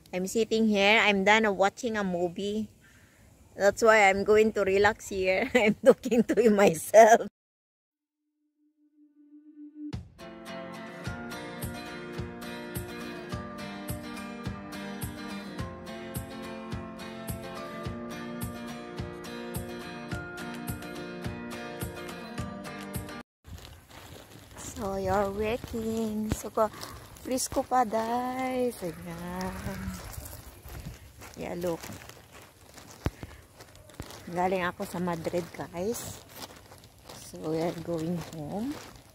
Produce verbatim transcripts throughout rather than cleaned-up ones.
I'm sitting here. I'm done watching a movie. That's why I'm going to relax here. I'm talking to myself. So, you're working. So, frisco pa, guys. Ayan. Yeah, look. Galing ako sa Madrid, guys. So, we are going home.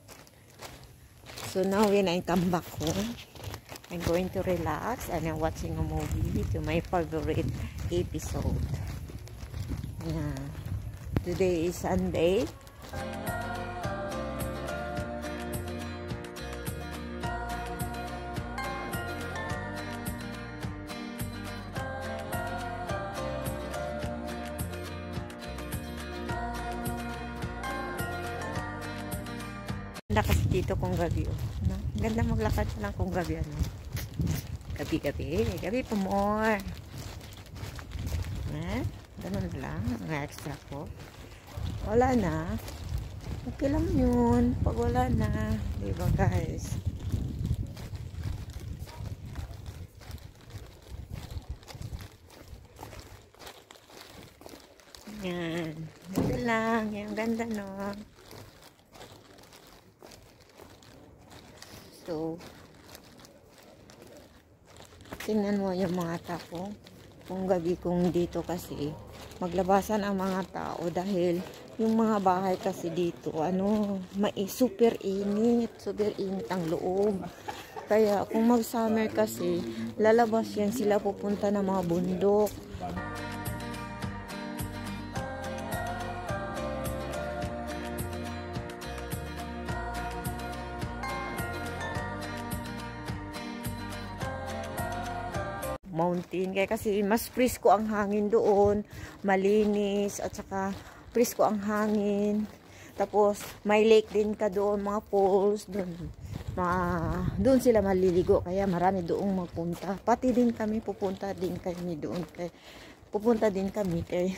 So, now when I come back home, I'm going to relax and I'm watching a movie to my favorite episode. Yeah. Today is Sunday. Ganda kasi dito kung gabi, oh. No? Ganda maglakad lang kung gabi, ano. Gabi-gabi. Gabi pa more. Eh? Ganun lang. Ang extra ko. Wala na. Okay lang yun. Pag wala na. Diba, guys? Yan. Ganda lang. Yan. Ganda, no? So, tingnan mo yung mga tao. Kung gabi kung dito kasi, maglabasan ang mga tao dahil yung mga bahay kasi dito, ano, may super init. Super init ang loob. Kaya, kung mag-summer kasi, lalabas yan sila pupunta ng mga bundok. Mountain, kaya kasi mas presko ang hangin doon, malinis at saka presko ang hangin. Tapos may lake din ka doon, mga falls doon. Ma doon sila maliligo kaya marami doong magpunta. Pati din kami pupunta din kami doon kay pupunta din kami kay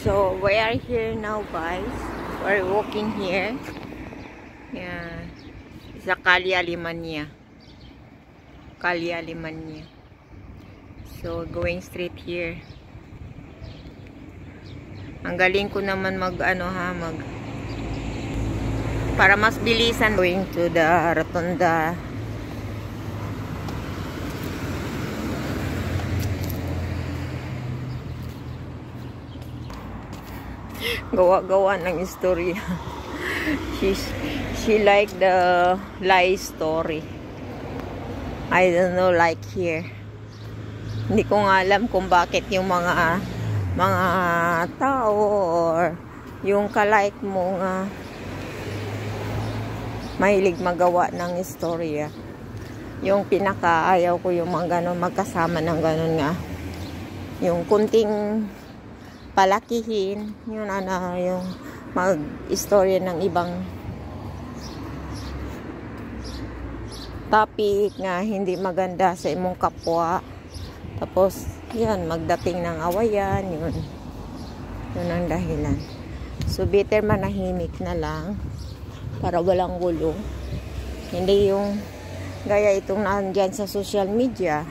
So we are here now, guys. We're walking here. Yeah. Sa Calle Alemania. Calle Alemania. So going straight here. Ang galing ko naman mag ano ha, mag para mas bilisan, going to the Rotonda. Gawa-gawa ng istorya. she she like the lie story. I don't know, like here. Hindi ko nga alam kung bakit yung mga mga tao or yung kalike mo nga mahilig magawa ng istorya. Yung pinakaayaw ko yung mga ganon, magkasama ng ganon nga. Yung kunting palakihin, yun ano, yung mag-istorya ng ibang topic nga hindi maganda sa imong kapwa. Tapos, yan, magdating ng awayan, yun. Yun ang dahilan. So, better manahimik na lang para walang gulo. Hindi yung gaya itong nandyan sa social media.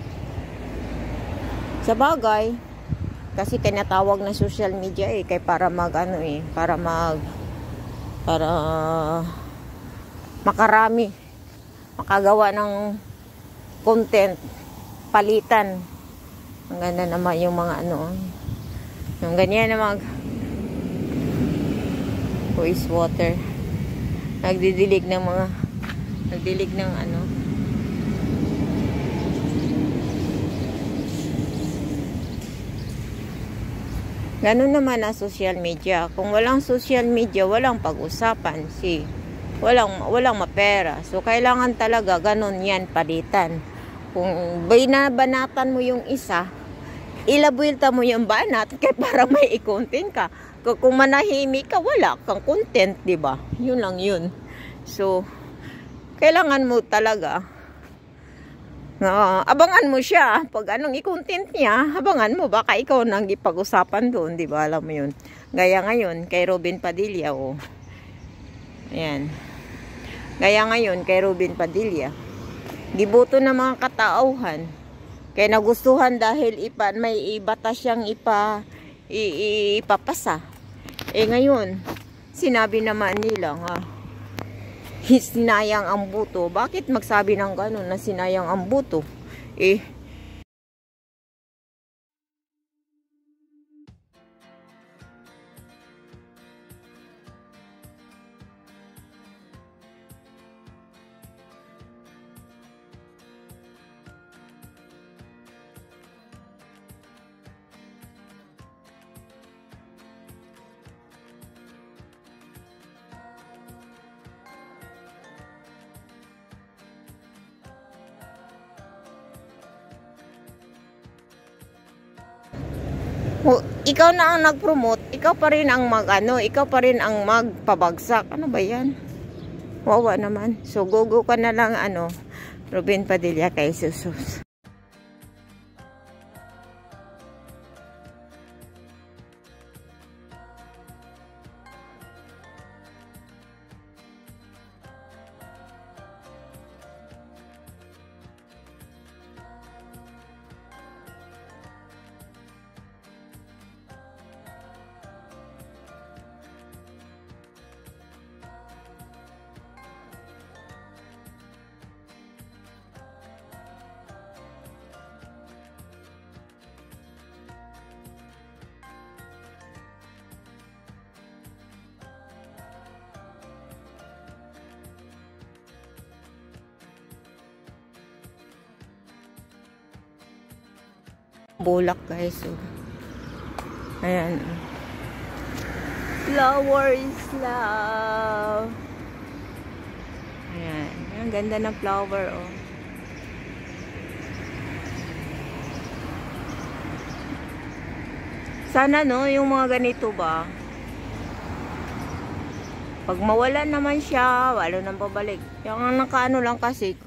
Sa bagay, kasi kinatawag na social media eh, kay para mag ano eh, para mag para uh, makarami, makagawa ng content, palitan. Ang ganda naman yung mga ano, yung ganyan na mag voice water, nagdidilig ng mga nagdilig ng ano. Ganun naman ang social media. Kung walang social media, walang pag-usapan. Si, walang, walang mapera. So, kailangan talaga ganun yan, palitan. Kung binabanatan mo yung isa, ilabuilta mo yung banat kaya para may i-content ka. Kung manahimik ka, wala kang content, diba? Yun lang yun. So, kailangan mo talaga Uh, abangan mo siya pag anong i-content niya, abangan mo baka ikaw nang ipag-usapan doon, di ba? Alam mo yun. Gaya ngayon kay Robin Padilla, oh. Ayan. Gaya ngayon kay Robin Padilla. Giboto ng mga katauhan. Kaya nagustuhan dahil ipa, may ibata siyang ipa, i, ipapasa. Eh ngayon, sinabi naman nila nga, sinayang ang buto. Bakit magsabi ng gano'n na sinayang ang buto? Eh, oh, ikaw na ang nag-promote, ikaw pa rin ang mag ano, ikaw pa rin ang magpabagsak. Ano ba yan? Wawa naman. So, go-go ka na lang ano, Robin Padilla kay Jesus. Bulak guys, so ayan, flower is love. Ayan, ang ganda ng flower, oh. Sana no, yung mga ganito ba, pag mawala naman siya, wala nang babalik. Yung nakaano lang kasi,